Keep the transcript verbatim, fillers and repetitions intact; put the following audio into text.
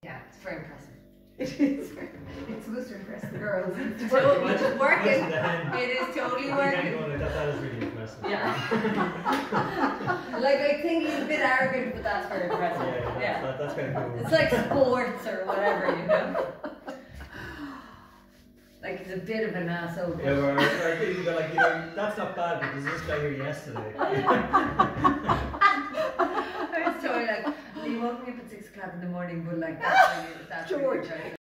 Yeah, it's very impressive. It is. It's supposed to impress the girls. It's totally it's working. It is totally working. Going, that, that is really impressive. Yeah. Like, I think he's a bit arrogant, but that's very impressive. Yeah, yeah, yeah. That, that's kind of cool. It's like sports or whatever, you know. Like, he's a bit of an asshole. Yeah, or, or, you go like, you know, that's not bad because this guy here yesterday. I was totally like, he woke me up at six o'clock in the morning, but like, that's really, that's really